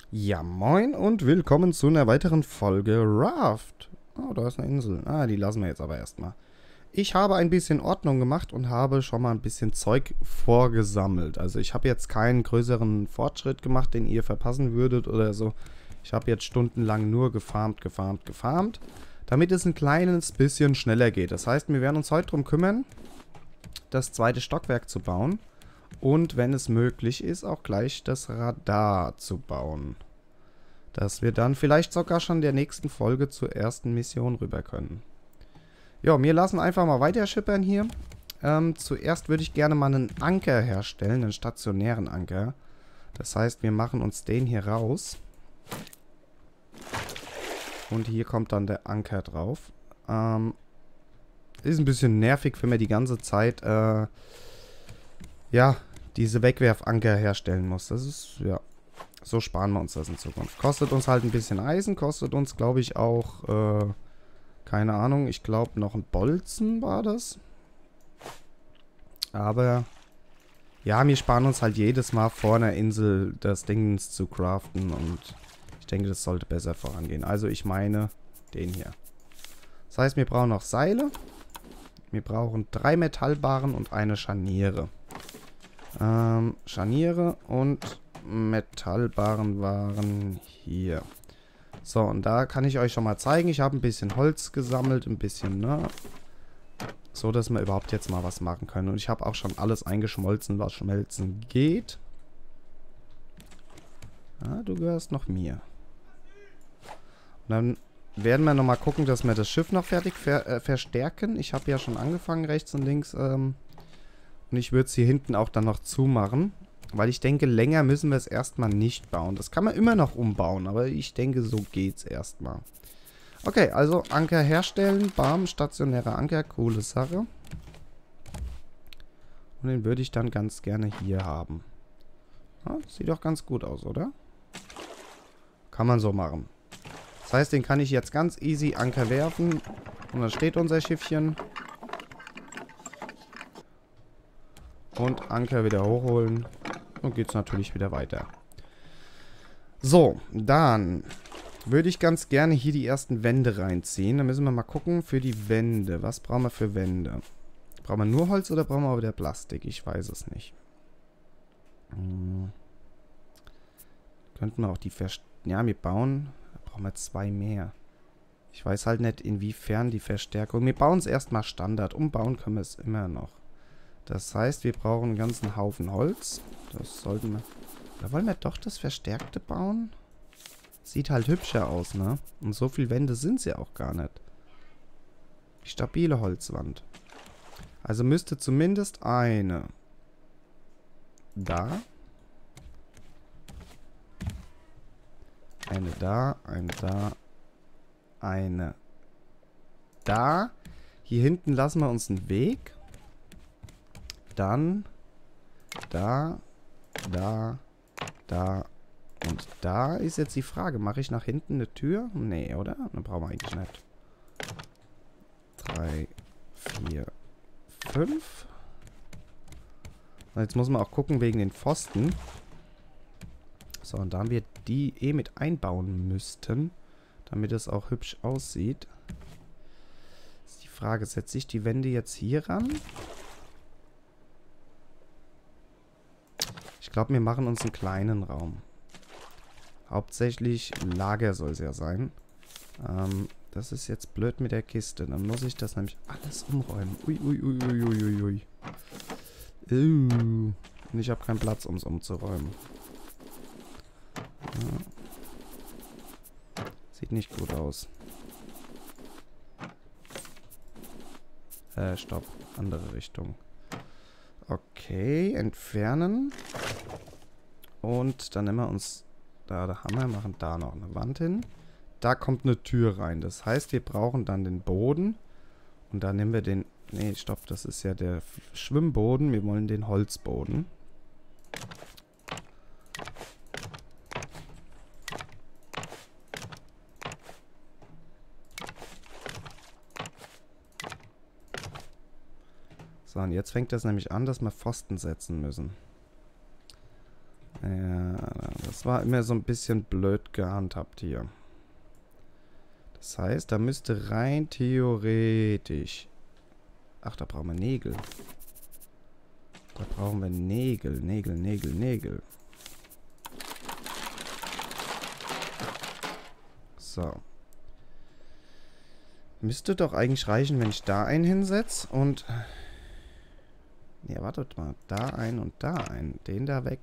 Ja, moin und willkommen zu einer weiteren Folge Raft. Oh, da ist eine Insel. Ah, die lassen wir jetzt aber erstmal. Ich habe ein bisschen Ordnung gemacht und habe schon mal ein bisschen Zeug vorgesammelt. Also ich habe jetzt keinen größeren Fortschritt gemacht, den ihr verpassen würdet oder so. Ich habe jetzt stundenlang nur gefarmt, damit es ein kleines bisschen schneller geht. Das heißt, wir werden uns heute darum kümmern, das zweite Stockwerk zu bauen. Und wenn es möglich ist, auch gleich das Radar zu bauen. Dass wir dann vielleicht sogar schon in der nächsten Folge zur ersten Mission rüber können. Ja, wir lassen einfach mal weiter schippern hier. Zuerst würde ich gerne mal einen Anker herstellen, einen stationären Anker. Das heißt, wir machen uns den hier raus. Und hier kommt dann der Anker drauf. Ist ein bisschen nervig, wenn man die ganze Zeit, ja, diese Wegwerfanker herstellen muss. Das ist, ja, so sparen wir uns das in Zukunft. Kostet uns halt ein bisschen Eisen, kostet uns, glaube ich, auch, keine Ahnung, ich glaube noch ein Bolzen war das. Aber, ja, wir sparen uns halt jedes Mal vor einer Insel das Ding zu craften und ich denke, das sollte besser vorangehen. Also ich meine den hier. Das heißt, wir brauchen noch Seile. Wir brauchen 3 Metallbarren und eine Scharniere. Scharniere und Metallbarren waren hier. So, und da kann ich euch schon mal zeigen. Ich habe ein bisschen Holz gesammelt, ein bisschen, ne? So, dass wir überhaupt jetzt mal was machen können. Und ich habe auch schon alles eingeschmolzen, was schmelzen geht. Ah, du gehörst noch mir. Und dann werden wir nochmal gucken, dass wir das Schiff noch fertig verstärken. Ich habe ja schon angefangen, rechts und links, und ich würde es hier hinten auch dann noch zumachen. Weil ich denke, länger müssen wir es erstmal nicht bauen. Das kann man immer noch umbauen, aber ich denke, so geht's erstmal. Okay, also Anker herstellen. Bam, stationärer Anker, coole Sache. Und den würde ich dann ganz gerne hier haben. Ja, sieht doch ganz gut aus, oder? Kann man so machen. Das heißt, den kann ich jetzt ganz easy Anker werfen. Und dann steht unser Schiffchen. Und Anker wieder hochholen. Und geht's natürlich wieder weiter. So, dann würde ich ganz gerne hier die ersten Wände reinziehen. Dann müssen wir mal gucken für die Wände. Was brauchen wir für Wände? Brauchen wir nur Holz oder brauchen wir auch wieder Plastik? Ich weiß es nicht. Könnten wir auch die ja, wir bauen. Da brauchen wir 2 mehr. Ich weiß halt nicht, inwiefern die Verstärkung. Wir bauen es erstmal Standard. Umbauen können wir es immer noch. Das heißt, wir brauchen einen ganzen Haufen Holz. Das sollten wir... Oder wollen wir doch das Verstärkte bauen? Sieht halt hübscher aus, ne? Und so viele Wände sind es ja auch gar nicht. Die stabile Holzwand. Also müsste zumindest eine da. Eine da, eine da, eine da. Hier hinten lassen wir uns einen Weg. Dann da, da, da und da ist jetzt die Frage. Mache ich nach hinten eine Tür? Nee, oder? Dann brauchen wir eigentlich nicht. 3, 4, 5. Und jetzt muss man auch gucken wegen den Pfosten. So, und da wir die mit einbauen müssten, damit es auch hübsch aussieht, ist die Frage, setze ich die Wände jetzt hier ran? Ich glaube, wir machen uns einen kleinen Raum. Hauptsächlich Lager soll es ja sein. Das ist jetzt blöd mit der Kiste. Dann muss ich das nämlich alles umräumen. Ui, ui, ui, ui, ui, ui. Und ich habe keinen Platz, um es umzuräumen. Ja. Sieht nicht gut aus. Stopp. Andere Richtung. Okay, entfernen. Und dann nehmen wir uns da der Hammer, machen da noch eine Wand hin. Da kommt eine Tür rein. Das heißt, wir brauchen dann den Boden. Und dann nehmen wir den... Nee, stopp, das ist ja der Schwimmboden. Wir wollen den Holzboden. So, und jetzt fängt das nämlich an, dass wir Pfosten setzen müssen. Ja, das war immer so ein bisschen blöd gehandhabt hier. Das heißt, da müsste rein theoretisch... Ach, da brauchen wir Nägel. Da brauchen wir Nägel, Nägel, Nägel, Nägel. So. Müsste doch eigentlich reichen, wenn ich da einen hinsetze und... Ja, wartet mal. Da ein und da ein. Den da weg.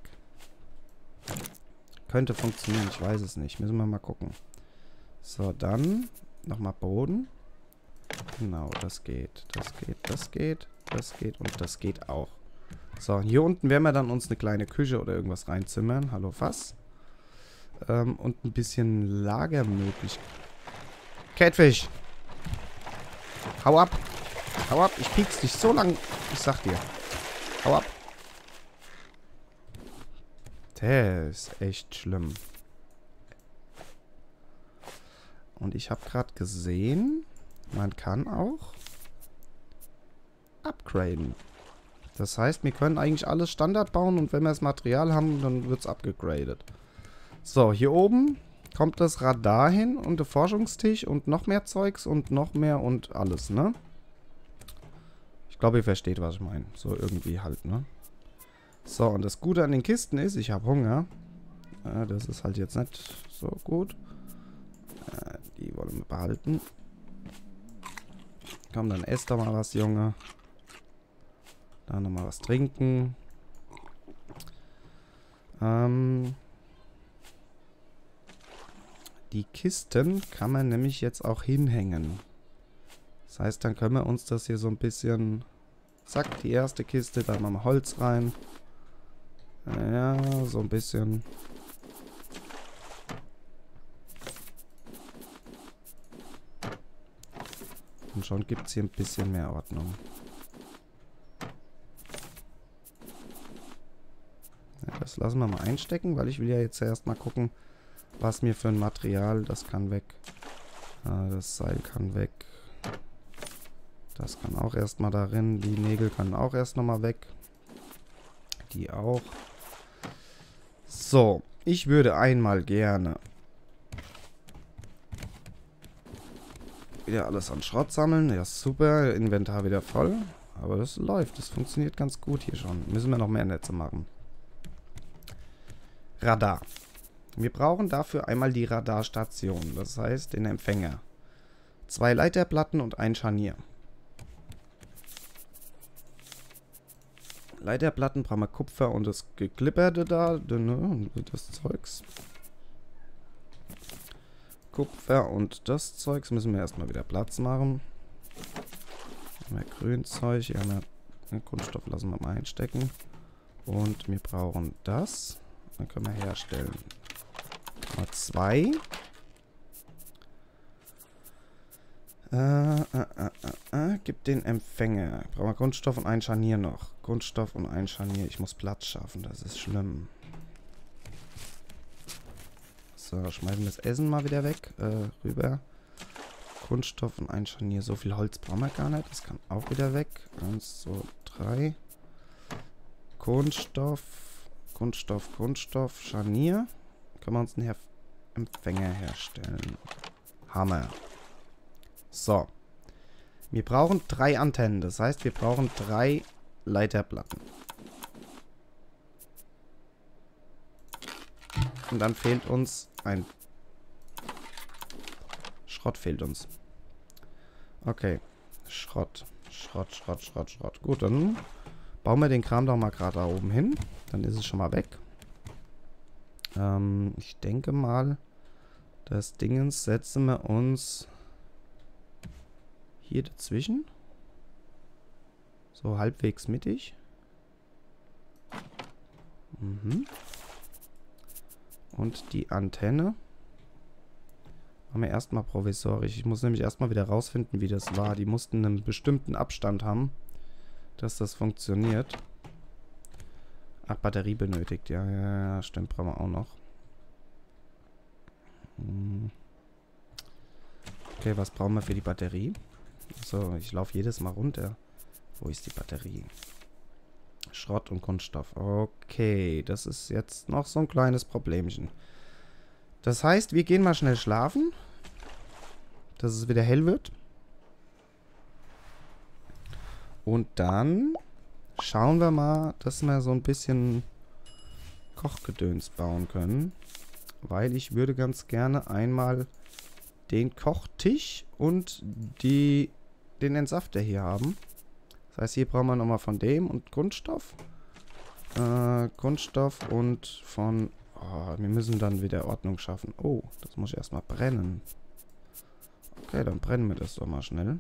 Könnte funktionieren, ich weiß es nicht. Müssen wir mal gucken. So, dann nochmal Boden. Genau, das geht. Das geht, das geht, das geht und das geht auch. So, hier unten werden wir dann uns eine kleine Küche oder irgendwas reinzimmern. Hallo, Fass. Und ein bisschen Lagermöglichkeit. Catfish! Hau ab! Hau ab! Ich piek's dich so lang. Ich sag dir. Hau ab! Das ist echt schlimm. Und ich habe gerade gesehen, man kann auch upgraden. Das heißt, wir können eigentlich alles Standard bauen und wenn wir das Material haben, dann wird es abgegradet. So, hier oben kommt das Radar hin und der Forschungstisch und noch mehr Zeugs und noch mehr und alles, ne? Ich glaube, ihr versteht, was ich meine. So irgendwie halt, ne? So, und das Gute an den Kisten ist, ich habe Hunger. Das ist halt jetzt nicht so gut. Die wollen wir behalten. Komm, dann esst doch mal was, Junge. Dann nochmal was trinken. Die Kisten kann man nämlich jetzt auch hinhängen. Das heißt, dann können wir uns das hier so ein bisschen... Zack, die erste Kiste, da machen wir Holz rein. Ja, so ein bisschen... Und schon gibt es hier ein bisschen mehr Ordnung. Ja, das lassen wir mal einstecken, weil ich will ja jetzt erst mal gucken, was mir für ein Material... Das kann weg. Das Seil kann weg. Das kann auch erstmal darin. Die Nägel können auch erst nochmal weg. Die auch. So, ich würde einmal gerne wieder alles an Schrott sammeln. Ja, super. Inventar wieder voll. Aber das läuft. Das funktioniert ganz gut hier schon. Müssen wir noch mehr Netze machen. Radar. Wir brauchen dafür einmal die Radarstation. Das heißt, den Empfänger. 2 Leiterplatten und ein Scharnier. Leiterplatten brauchen wir Kupfer und das Geklipperte da, das Zeugs. Kupfer und das Zeugs müssen wir erstmal wieder Platz machen. Mehr Grünzeug, hier haben wir Kunststoff, lassen wir mal einstecken. Und wir brauchen das. Dann können wir herstellen. Mal 2. Gib den Empfänger. Brauchen wir Kunststoff und ein Scharnier noch. Kunststoff und ein Scharnier. Ich muss Platz schaffen, das ist schlimm. So, schmeißen wir das Essen mal wieder weg. Rüber. Kunststoff und ein Scharnier. So viel Holz brauchen wir gar nicht. Das kann auch wieder weg. 1, 2, 3. Kunststoff. Kunststoff, Kunststoff. Scharnier. Können wir uns einen Empfänger herstellen. Hammer. So. Wir brauchen 3 Antennen. Das heißt, wir brauchen 3 Leiterplatten. Und dann fehlt uns ein... Schrott fehlt uns. Okay. Schrott. Schrott, Schrott, Schrott, Schrott. Gut, dann bauen wir den Kram doch mal gerade da oben hin. Dann ist es schon mal weg. Ich denke mal, das Dingens setzen wir uns hier dazwischen. So halbwegs mittig. Und die Antenne machen wir erstmal provisorisch. Ich muss nämlich erstmal wieder rausfinden, wie das war. Die mussten einen bestimmten Abstand haben, dass das funktioniert. Ach, Batterie benötigt. Ja, ja, ja, stimmt, brauchen wir auch noch. Okay, was brauchen wir für die Batterie? So, ich laufe jedes Mal runter. Wo ist die Batterie? Schrott und Kunststoff. Okay, das ist jetzt noch so ein kleines Problemchen. Das heißt, wir gehen mal schnell schlafen, dass es wieder hell wird. Und dann schauen wir mal, dass wir so ein bisschen Kochgedöns bauen können. Weil ich würde ganz gerne einmal den Kochtisch und den Entsafter hier haben. Das heißt, hier brauchen wir nochmal von dem und Kunststoff. Kunststoff und von... Oh, wir müssen dann wieder Ordnung schaffen. Oh, das muss ich erstmal brennen. Okay, dann brennen wir das doch mal schnell.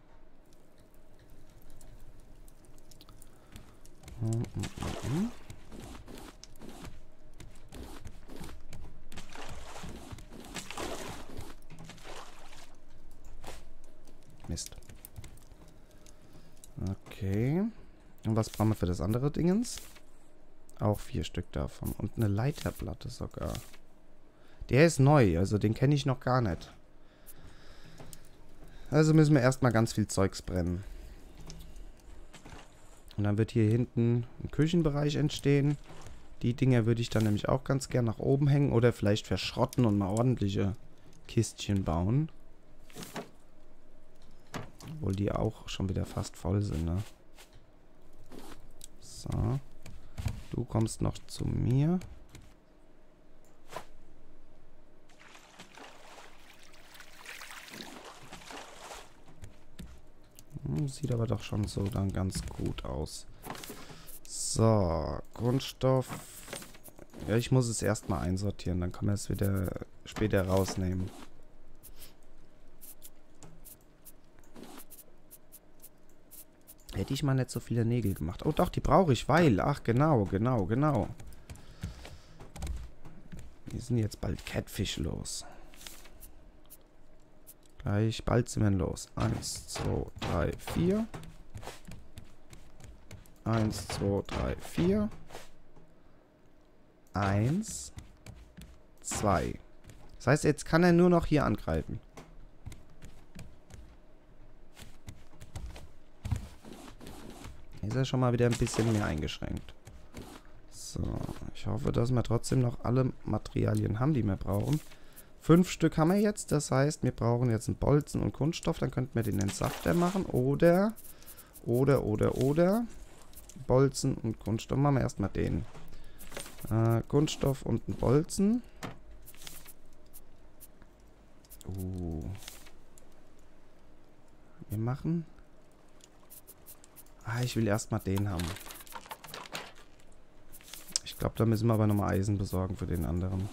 Mist. Okay. Und was brauchen wir für das andere Dingens? Auch 4 Stück davon. Und eine Leiterplatte sogar. Der ist neu, also den kenne ich noch gar nicht. Also müssen wir erstmal ganz viel Zeugs brennen. Und dann wird hier hinten ein Küchenbereich entstehen. Die Dinger würde ich dann nämlich auch ganz gern nach oben hängen. Oder vielleicht verschrotten und mal ordentliche Kistchen bauen. Obwohl die auch schon wieder fast voll sind, ne? So. Du kommst noch zu mir. Sieht aber doch schon so dann ganz gut aus. So, Kunststoff. Ja, ich muss es erstmal einsortieren, dann kann man es wieder später rausnehmen. Hätte ich mal nicht so viele Nägel gemacht. Oh doch, die brauche ich, weil... Ach, genau. Wir sind jetzt bald Catfish los. Gleich, bald sind wir los. 1, 2, 3, 4. 1, 2, 3, 4. 1, 2. Das heißt, jetzt kann er nur noch hier angreifen. Ist er schon mal wieder ein bisschen mehr eingeschränkt. So, ich hoffe, dass wir trotzdem noch alle Materialien haben, die wir brauchen. 5 Stück haben wir jetzt, das heißt, wir brauchen jetzt einen Bolzen und Kunststoff, dann könnten wir den Entsafter machen. Oder Bolzen und Kunststoff. Machen wir erstmal den. Kunststoff und einen Bolzen. Wir machen... ich will erstmal den haben. Ich glaube, da müssen wir aber nochmal Eisen besorgen für den anderen.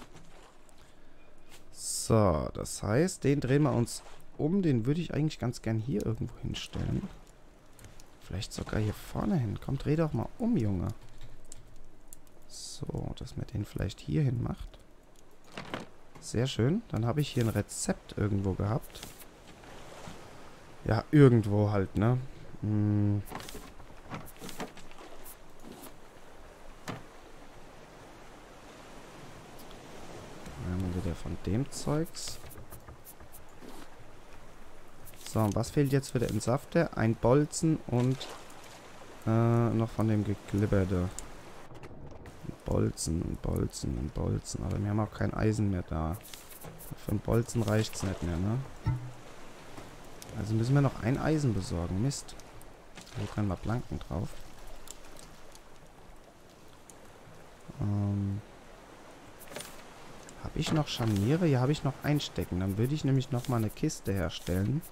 So, das heißt, den drehen wir uns um. Den würde ich eigentlich ganz gern hier irgendwo hinstellen. Vielleicht sogar hier vorne hin. Komm, dreh doch mal um, Junge. So, dass man den vielleicht hier hin macht. Sehr schön. Dann habe ich hier ein Rezept irgendwo gehabt. Ja, irgendwo halt, ne? Dann haben wir wieder von dem Zeugs. So, und was fehlt jetzt für den Entsafter? Ein Bolzen und noch von dem Geglibberte. Bolzen. Aber wir haben auch kein Eisen mehr da. Für einen Bolzen reicht es nicht mehr, ne? Also müssen wir noch ein Eisen besorgen. Mist. Hier können wir Planken drauf. Habe ich noch Scharniere? Ja, habe ich noch einstecken. Dann würde ich nämlich noch mal eine Kiste herstellen.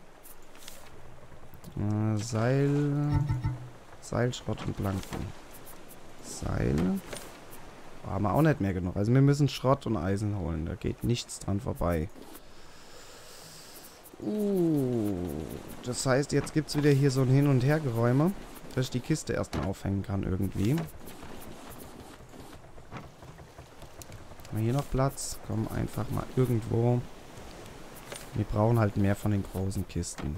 Seilschrott und Planken. Seil. Haben wir auch nicht mehr genug. Also wir müssen Schrott und Eisen holen. Da geht nichts dran vorbei. Das heißt, jetzt gibt es wieder hier so ein Hin- und Hergeräume, dass ich die Kiste erstmal aufhängen kann irgendwie. Haben wir hier noch Platz? Komm, einfach mal irgendwo. Wir brauchen halt mehr von den großen Kisten.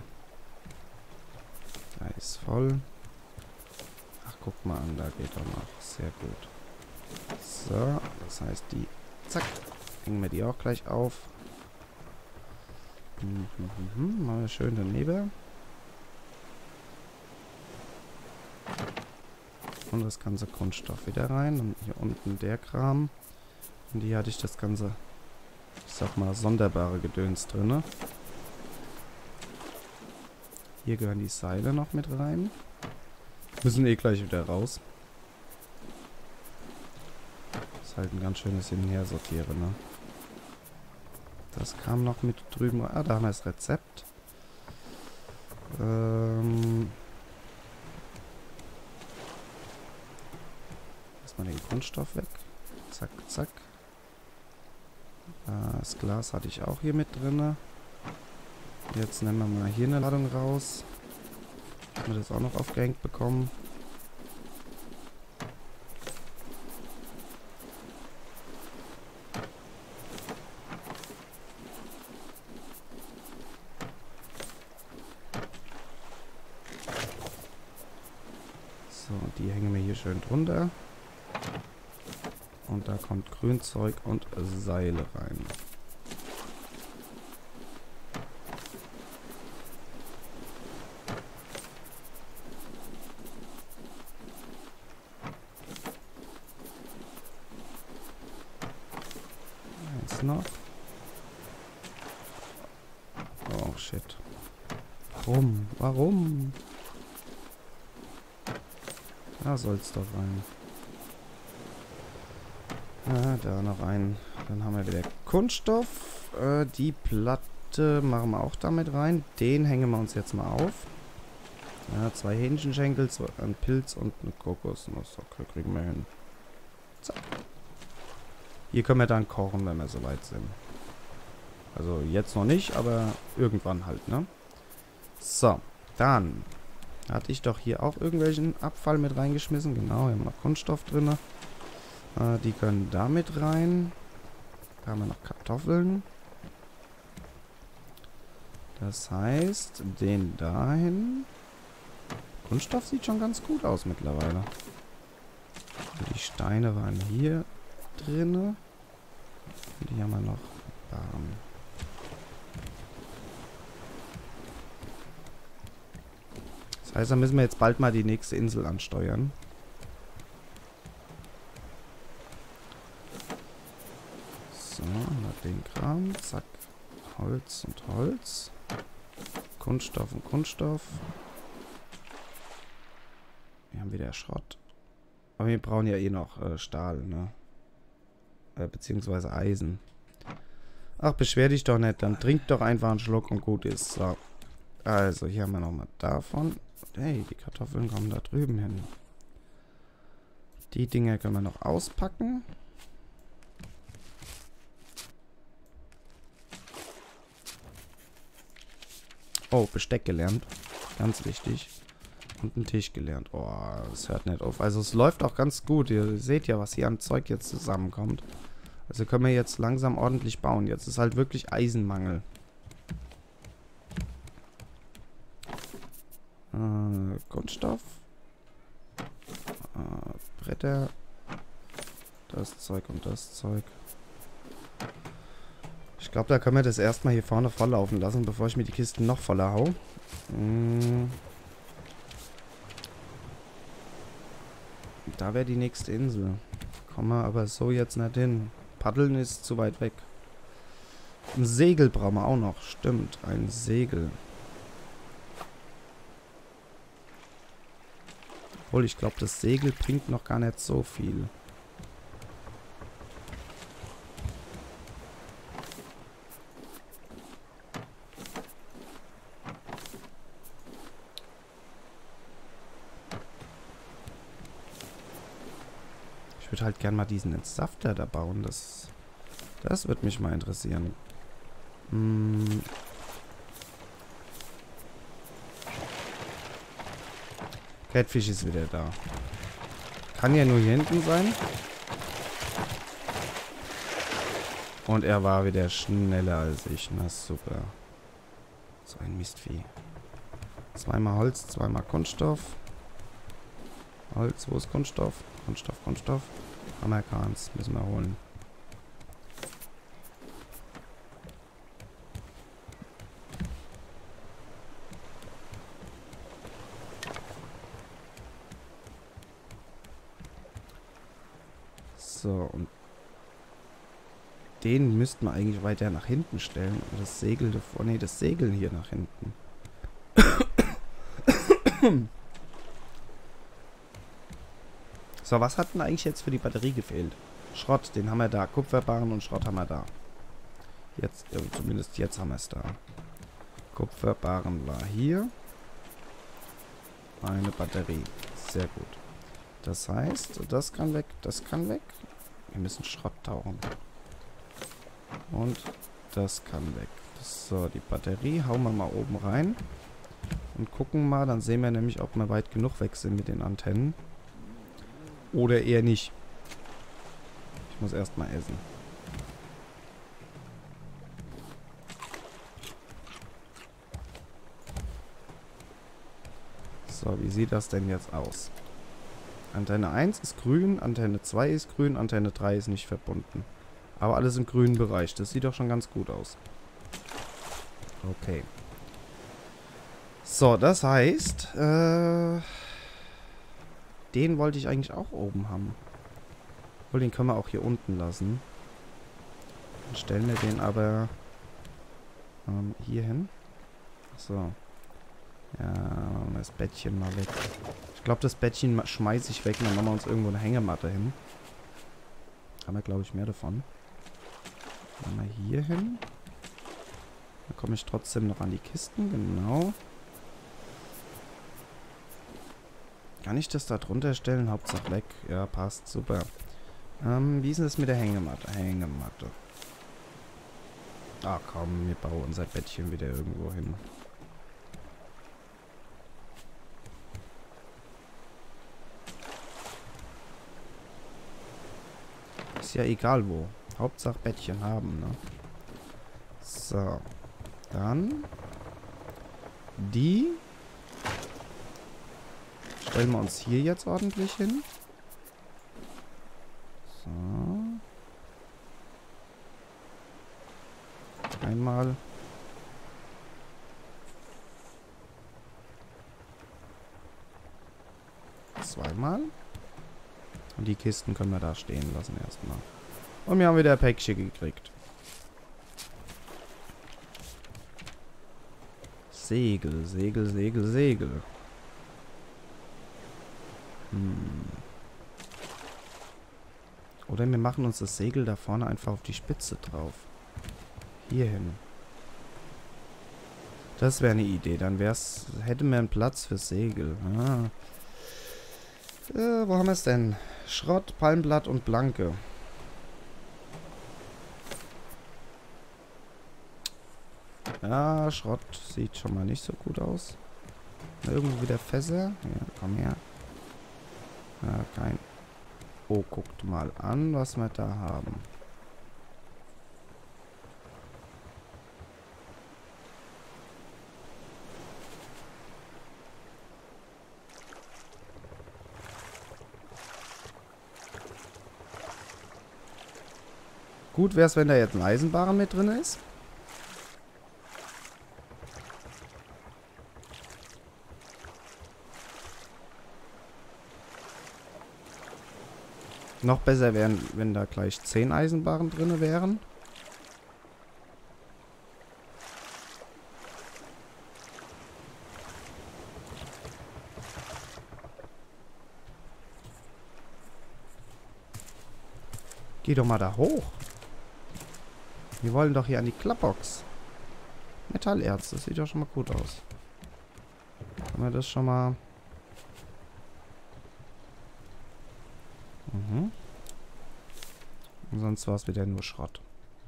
Da ist voll. Ach, guck mal an, da geht er noch. Sehr gut. So, das heißt, die... Zack. Hängen wir die auch gleich auf. Mal schön daneben. Und das ganze Kunststoff wieder rein. Und hier unten der Kram. Und hier hatte ich das ganze, ich sag mal, sonderbare Gedöns drin. Hier gehören die Seile noch mit rein. Müssen eh gleich wieder raus. Ist halt ein ganz schönes Hin- und Hersortieren, ne? Das kam noch mit drüben. Ah, da haben wir das Rezept. Erstmal den Kunststoff weg. Zack, zack. Das Glas hatte ich auch hier mit drin. Jetzt nehmen wir mal hier eine Ladung raus. Haben wir das auch noch aufgehängt bekommen. So, die hängen wir hier schön drunter. Und da kommt Grünzeug und Seile rein. Eins noch. Oh shit. Warum? Warum? Da soll's doch rein. Da noch ein. Dann haben wir wieder Kunststoff. Die Platte machen wir auch damit rein. Den hängen wir uns jetzt mal auf. Ja, 2 Hähnchenschenkel, ein Pilz und eine Kokosnuss. Okay, kriegen wir hin. Zack. Hier können wir dann kochen, wenn wir soweit sind. Also jetzt noch nicht, aber irgendwann halt, ne? So, dann hatte ich doch hier auch irgendwelchen Abfall mit reingeschmissen. Genau, hier haben wir noch Kunststoff drin. Die können da mit rein. Da haben wir noch Kartoffeln. Das heißt, den dahin. Kunststoff sieht schon ganz gut aus mittlerweile. Die Steine waren hier drin. Und die haben wir noch. Das heißt, da müssen wir jetzt bald mal die nächste Insel ansteuern. So, mal den Kram. Zack. Holz und Holz. Kunststoff und Kunststoff. Wir haben wieder Schrott. Aber wir brauchen ja eh noch Stahl, ne? Beziehungsweise Eisen. Ach, beschwer dich doch nicht. Dann trink doch einfach einen Schluck und gut ist. So. Also, hier haben wir nochmal davon. Hey, die Kartoffeln kommen da drüben hin. Die Dinger können wir noch auspacken. Oh, Besteck gelernt. Ganz wichtig. Und einen Tisch gelernt. Oh, das hört nicht auf. Also es läuft auch ganz gut. Ihr seht ja, was hier an Zeug jetzt zusammenkommt. Also können wir jetzt langsam ordentlich bauen. Jetzt ist halt wirklich Eisenmangel. Kunststoff. Bretter. Das Zeug und das Zeug. Ich glaube, da können wir das erstmal hier vorne volllaufen lassen, bevor ich mir die Kisten noch voller hau. Da wäre die nächste Insel. Kommen wir aber so jetzt nicht hin. Paddeln ist zu weit weg. Ein Segel brauchen wir auch noch. Stimmt, ein Segel. Obwohl, ich glaube, das Segel bringt noch gar nicht so viel. Ich würde halt gern mal diesen Entsafter da bauen. Das würde mich mal interessieren. Catfish ist wieder da. Kann ja nur hier hinten sein. Und er war wieder schneller als ich. Na super. So ein Mistvieh. Zweimal Holz, zweimal Kunststoff. Holz, wo ist Kunststoff? Kunststoff, Kunststoff. Hammerkrans müssen wir holen. So, und den müssten wir eigentlich weiter nach hinten stellen. Und das Segel davor. Ne, das Segel hier nach hinten. So, was hat denn eigentlich jetzt für die Batterie gefehlt? Schrott, den haben wir da. Kupferbarren und Schrott haben wir da. Jetzt, zumindest jetzt haben wir es da. Kupferbarren war hier. Eine Batterie. Sehr gut. Das heißt, das kann weg, das kann weg. Wir müssen Schrott tauchen. Und das kann weg. So, die Batterie hauen wir mal oben rein. Und gucken mal, dann sehen wir nämlich, ob wir weit genug weg sind mit den Antennen. Oder eher nicht. Ich muss erst mal essen. So, wie sieht das denn jetzt aus? Antenne 1 ist grün, Antenne 2 ist grün, Antenne 3 ist nicht verbunden. Aber alles im grünen Bereich. Das sieht doch schon ganz gut aus. Okay. So, das heißt, den wollte ich eigentlich auch oben haben. Obwohl, den können wir auch hier unten lassen. Dann stellen wir den aber hier hin. So. Ja, machen wir das Bettchen mal weg. Ich glaube, das Bettchen schmeiße ich weg und dann machen wir uns irgendwo eine Hängematte hin. Haben wir, glaube ich, mehr davon. Machen wir hier hin. Dann komme ich trotzdem noch an die Kisten, genau. Kann ich das da drunter stellen? Hauptsache weg. Ja, passt. Super. Wie ist denn das mit der Hängematte? Hängematte. Ah, komm, wir bauen unser Bettchen wieder irgendwo hin. Ist ja egal wo. Hauptsache Bettchen haben, ne? So. Dann. Die. Stellen wir uns hier jetzt ordentlich hin. So. Einmal. Zweimal. Und die Kisten können wir da stehen lassen erstmal. Und wir haben wieder ein Päckchen gekriegt. Segel, Segel, Segel, Segel. Oder wir machen uns das Segel da vorne einfach auf die Spitze drauf. Hier hin. Das wäre eine Idee. Dann hätten wir einen Platz für Segel. Ah. Wo haben wir es denn? Schrott, Palmblatt und Blanke. Ja, Schrott sieht schon mal nicht so gut aus. Irgendwo wieder Fässer. Ja, komm her. Ja, kein... Oh, guckt mal an, was wir da haben. Gut wäre es, wenn da jetzt ein Eisenbarren mit drin ist. Noch besser wären, wenn da gleich 10 Eisenbarren drin wären. Geh doch mal da hoch. Wir wollen doch hier an die Klappbox. Metallerz, das sieht doch schon mal gut aus. Können wir das schon mal... Sonst war es wieder nur Schrott.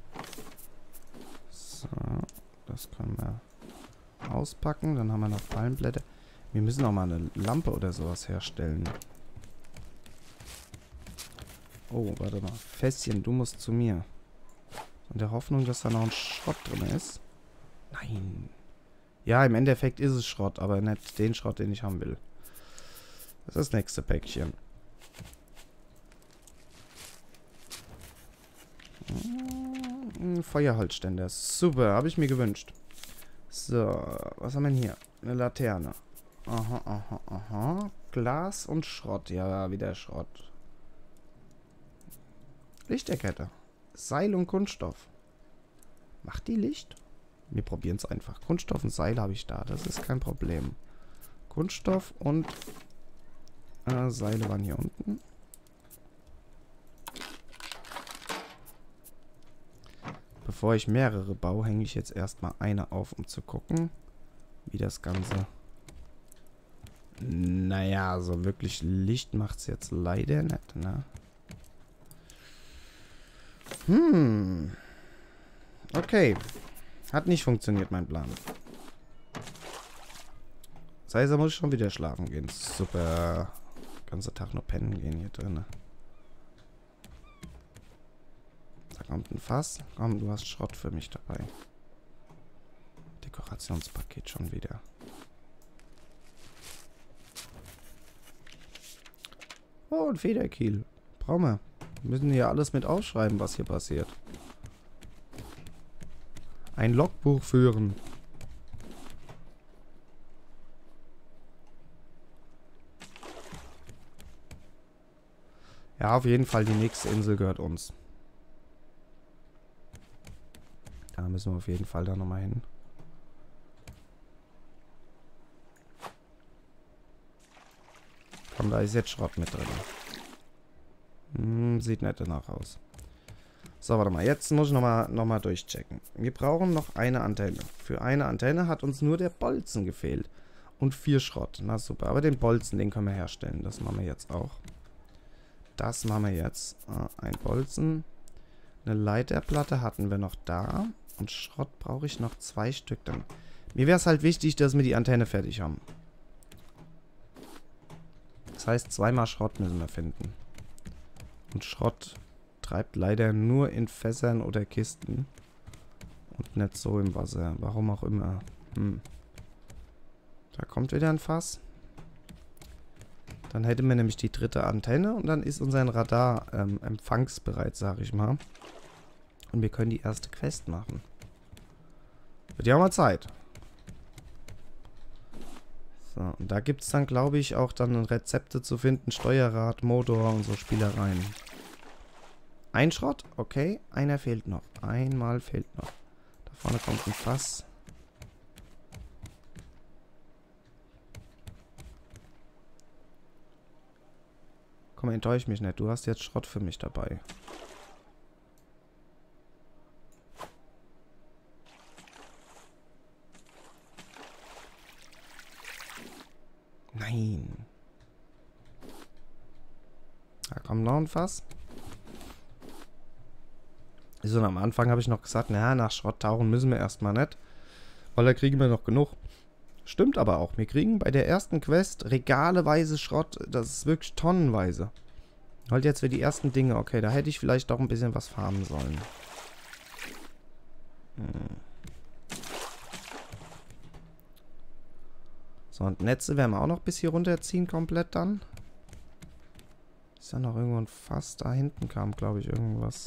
So, das können wir auspacken. Dann haben wir noch Palmblätter. Wir müssen auch mal eine Lampe oder sowas herstellen. Oh, warte mal. Fässchen, du musst zu mir. In der Hoffnung, dass da noch ein Schrott drin ist. Nein. Ja, im Endeffekt ist es Schrott, aber nicht den Schrott, den ich haben will. Das ist das nächste Päckchen. Feuerholzständer. Super, habe ich mir gewünscht. So, was haben wir denn hier? Eine Laterne. Aha, aha, aha. Glas und Schrott. Ja, wieder Schrott. Lichterkette. Seil und Kunststoff. Macht die Licht? Wir probieren es einfach. Kunststoff und Seil habe ich da. Das ist kein Problem. Kunststoff und Seile waren hier unten. Bevor ich mehrere baue, hänge ich jetzt erstmal eine auf, um zu gucken, wie das Ganze... Naja, so wirklich Licht macht es jetzt leider nicht, ne? Okay. Hat nicht funktioniert, mein Plan. Das heißt, er muss schon wieder schlafen gehen. Super. Ganzer Tag nur pennen gehen hier drin. Da kommt ein Fass. Komm, du hast Schrott für mich dabei. Dekorationspaket schon wieder. Oh, ein Federkiel. Brauchen wir. Wir müssen hier alles mit aufschreiben, was hier passiert. Ein Logbuch führen. Ja, auf jeden Fall, die nächste Insel gehört uns. Da müssen wir auf jeden Fall da nochmal hin. Komm, da ist jetzt Schrott mit drin. Sieht nicht danach aus. So, warte mal. Jetzt muss ich nochmal durchchecken. Wir brauchen noch eine Antenne. Für eine Antenne hat uns nur der Bolzen gefehlt. Und 4 Schrott. Na super. Aber den Bolzen, den können wir herstellen. Das machen wir jetzt auch. Das machen wir jetzt. Ein Bolzen. Eine Leiterplatte hatten wir noch da. Und Schrott brauche ich noch 2 Stück. Dann. Mir wäre es halt wichtig, dass wir die Antenne fertig haben. Das heißt, 2-mal Schrott müssen wir finden. Und Schrott treibt leider nur in Fässern oder Kisten. Und nicht so im Wasser. Warum auch immer. Da kommt wieder ein Fass. Dann hätten wir nämlich die 3. Antenne. Und dann ist unser Radar empfangsbereit, sag ich mal. Und wir können die erste Quest machen. Wird ja auch mal Zeit. So, und da gibt es dann, glaube ich, auch dann Rezepte zu finden. Steuerrad, Motor und so Spielereien. Ein Schrott, okay. Einer fehlt noch. Einmal fehlt noch. Da vorne kommt ein Fass. Komm, enttäusch mich nicht. Du hast jetzt Schrott für mich dabei. Nein. Da kommt noch ein Fass. So, und am Anfang habe ich noch gesagt, naja, nach Schrott tauchen müssen wir erstmal nicht. Weil da kriegen wir noch genug. Stimmt aber auch. Wir kriegen bei der ersten Quest regaleweise Schrott. Das ist wirklich tonnenweise. Halt jetzt für die ersten Dinge. Okay, da hätte ich vielleicht doch ein bisschen was farmen sollen. So, und Netze werden wir auch noch bis hier runterziehen komplett dann. Ist da noch irgendwo ein Fass? Da hinten kam, glaube ich, irgendwas.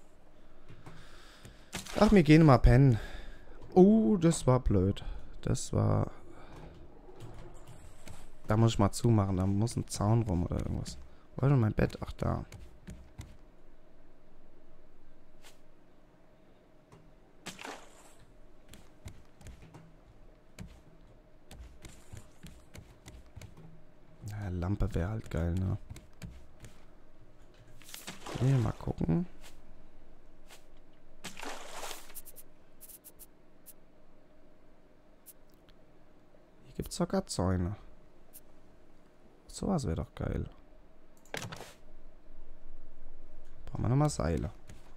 Ach, wir gehen mal pennen. Oh, das war blöd. Das war... Da muss ich mal zumachen. Da muss ein Zaun rum oder irgendwas. Wo ist denn mein Bett? Ach, da. Ja, Lampe wäre halt geil, ne? Hier, mal gucken. Hier gibt es sogar Zäune. Sowas wäre doch geil. Brauchen wir nochmal Seile.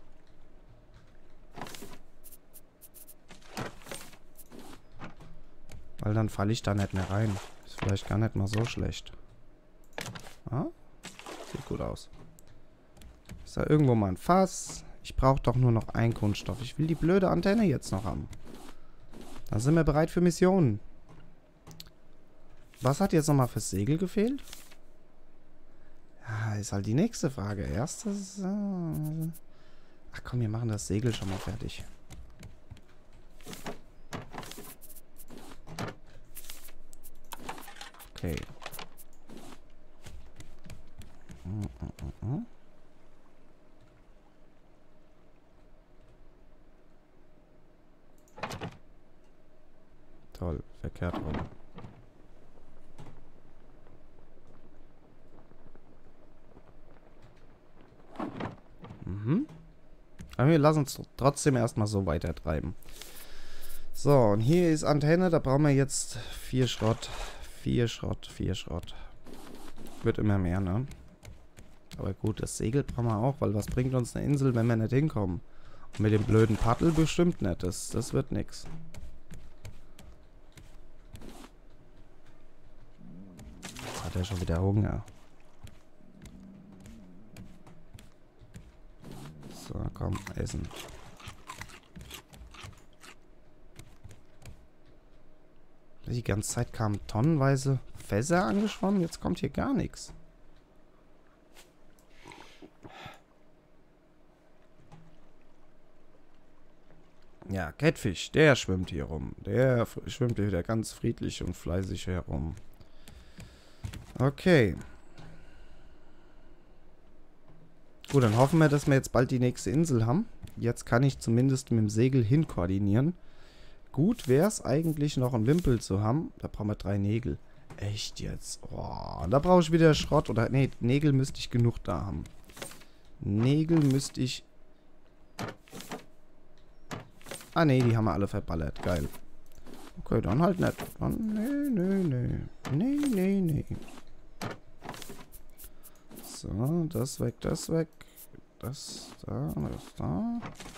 Weil dann falle ich da nicht mehr rein. Ist vielleicht gar nicht mal so schlecht. Ah? Sieht gut aus. Ist da irgendwo mal ein Fass? Ich brauche doch nur noch einen Kunststoff. Ich will die blöde Antenne jetzt noch haben. Dann sind wir bereit für Missionen. Was hat jetzt nochmal fürs Segel gefehlt? Ja, ist halt die nächste Frage. Erstes... Ach komm, wir machen das Segel schon mal fertig. Okay. toll. Verkehrt rum. Mhm. Aber wir lassen uns trotzdem erstmal so weiter treiben. So, und hier ist Antenne. Da brauchen wir jetzt 4 Schrott. 4 Schrott, 4 Schrott. Wird immer mehr, ne? Aber gut, das Segel brauchen wir auch, weil was bringt uns eine Insel, wenn wir nicht hinkommen? Und mit dem blöden Paddel bestimmt nicht. Das wird nix. Jetzt hat er schon wieder Hunger. So, komm, essen. Die ganze Zeit kamen tonnenweise Fässer angeschwommen. Jetzt kommt hier gar nichts. Ja, Catfish, der schwimmt hier rum. Der schwimmt hier wieder ganz friedlich und fleißig herum. Okay. Gut, dann hoffen wir, dass wir jetzt bald die nächste Insel haben. Jetzt kann ich zumindest mit dem Segel hin koordinieren. Gut wäre es eigentlich noch einen Wimpel zu haben. Da brauchen wir 3 Nägel. Echt jetzt? Oh, da brauche ich wieder Schrott. Oder, nee, Nägel müsste ich genug da haben. Nägel müsste ich... Ah, nee, die haben wir alle verballert. Geil. Okay, dann halt nicht. Dann, nee. Nee. So, das weg, das weg. Das da, das da.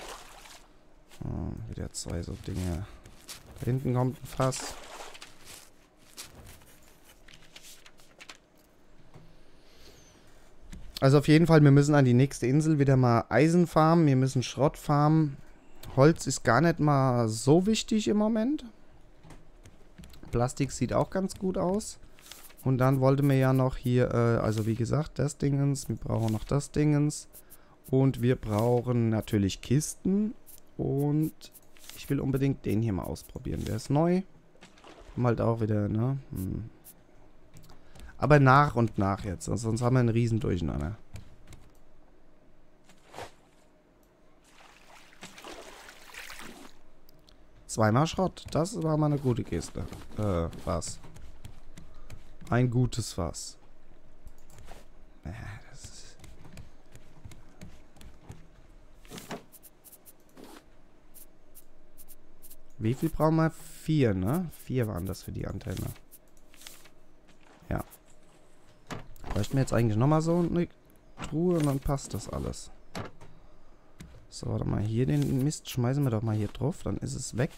Wieder 2 so Dinge. Da hinten kommt ein Fass. Also auf jeden Fall, wir müssen an die nächste Insel wieder mal Eisen farmen. Wir müssen Schrott farmen. Holz ist gar nicht mal so wichtig im Moment. Plastik sieht auch ganz gut aus. Und dann wollten wir ja noch hier, also wie gesagt, das Dingens. Wir brauchen noch das Dingens. Und wir brauchen natürlich Kisten. Und ich will unbedingt den hier mal ausprobieren. Der ist neu. Halt auch wieder, ne? Aber nach und nach jetzt. Sonst haben wir einen riesen Durcheinander. Zweimal Schrott. Das war mal eine gute Geste. Was? Ein gutes Fass. Das ist... Wie viel brauchen wir? 4, ne? 4 waren das für die Antenne. Ja. Bräuchten wir jetzt eigentlich nochmal so eine Truhe und dann passt das alles. So, warte mal. Hier den Mist schmeißen wir doch mal hier drauf. Dann ist es weg.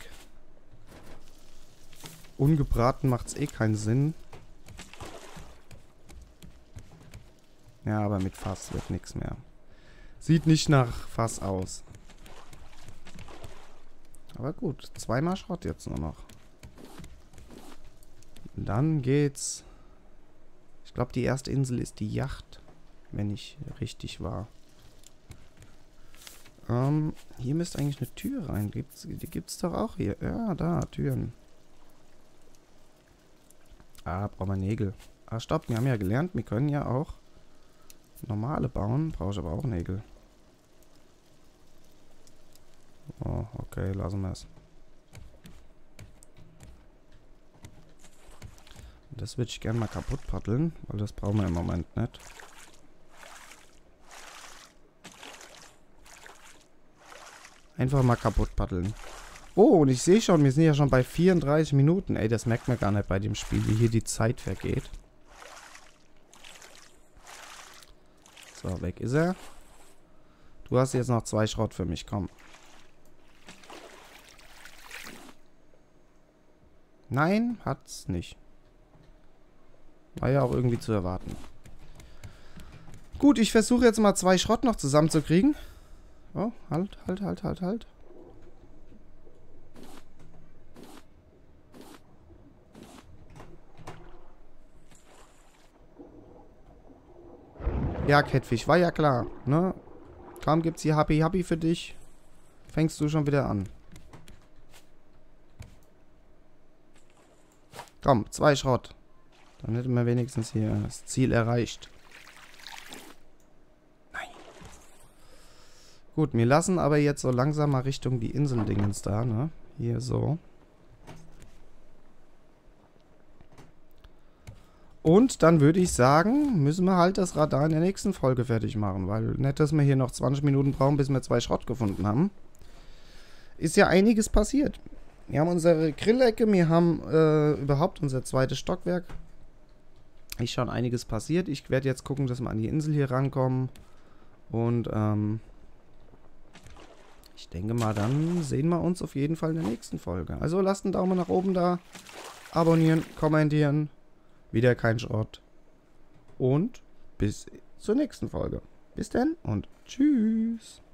Ungebraten macht es eh keinen Sinn. Ja, aber mit Fass wird nichts mehr. Sieht nicht nach Fass aus. Aber gut, 2-mal Schrott jetzt nur noch. Dann geht's. Ich glaube, die erste Insel ist die Yacht. Wenn ich richtig war. Hier müsste eigentlich eine Tür rein. Die gibt's doch auch hier. Ja, da, Türen. Ah, brauchen wir Nägel. Ah, stopp, wir haben ja gelernt, wir können ja auch normale bauen. Brauche ich aber auch Nägel. Oh, okay, lassen wir es. Das würde ich gerne mal kaputt paddeln, weil das brauchen wir im Moment nicht. Einfach mal kaputt paddeln. Oh, und ich sehe schon, wir sind ja schon bei 34 Minuten. Ey, das merkt man gar nicht bei dem Spiel, wie hier die Zeit vergeht. So, weg ist er. Du hast jetzt noch 2 Schrott für mich, komm. Nein, hat's nicht. War ja auch irgendwie zu erwarten. Gut, ich versuche jetzt mal 2 Schrott noch zusammenzukriegen. Oh, halt. Ja, Catfish, war ja klar, ne? Kaum gibt's hier Happy für dich. Fängst du schon wieder an. Komm, 2 Schrott. Dann hätten wir wenigstens hier das Ziel erreicht. Nein. Gut, wir lassen aber jetzt so langsam mal Richtung die Inseldingens da, ne? Hier so. Und dann würde ich sagen, müssen wir halt das Radar in der nächsten Folge fertig machen. Weil nicht, dass wir hier noch 20 Minuten brauchen, bis wir 2 Schrott gefunden haben. Ist ja einiges passiert. Wir haben unsere Grillecke, wir haben überhaupt unser zweites Stockwerk. Ist schon einiges passiert. Ich werde jetzt gucken, dass wir an die Insel hier rankommen. Und ich denke mal, dann sehen wir uns auf jeden Fall in der nächsten Folge. Also lasst einen Daumen nach oben da. Abonnieren, kommentieren. Wieder kein Schrott. Und bis zur nächsten Folge. Bis dann und tschüss.